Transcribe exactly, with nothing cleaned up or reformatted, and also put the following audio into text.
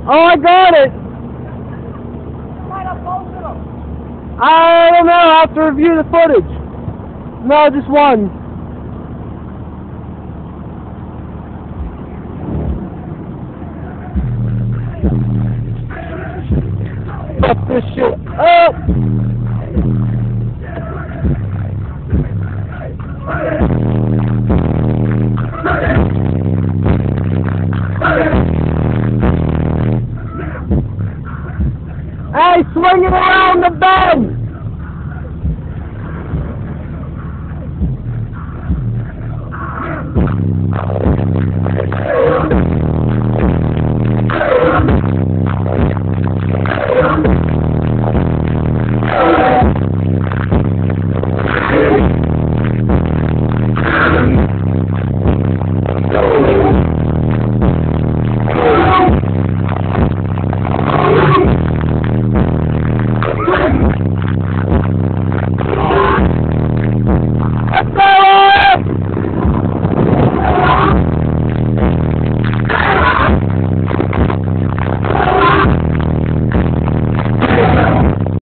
Oh, I got it. I don't know. I have to review the footage. No, just one. Fuck this shit up. Hey, swing it around the bend!